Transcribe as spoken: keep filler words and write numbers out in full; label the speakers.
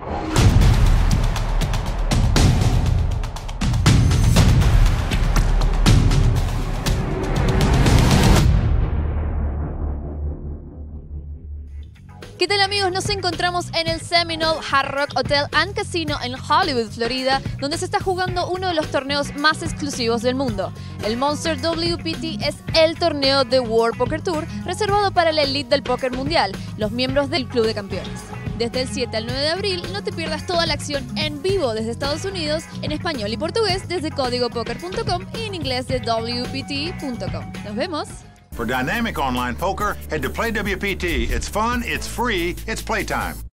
Speaker 1: ¿Qué tal, amigos? Nos encontramos en el Seminole Hard Rock Hotel and Casino en Hollywood, Florida, donde se está jugando uno de los torneos más exclusivos del mundo. El Monster W P T es el torneo de World Poker Tour reservado para la elite del póker mundial, los miembros del Club de Campeones. Desde el siete al nueve de abril, no te pierdas toda la acción en vivo desde Estados Unidos, en español y portugués desde código poker punto com y en inglés de W P T punto com. ¡Nos vemos!
Speaker 2: For dynamic online poker, head to Play W P T. It's fun, it's free, it's playtime.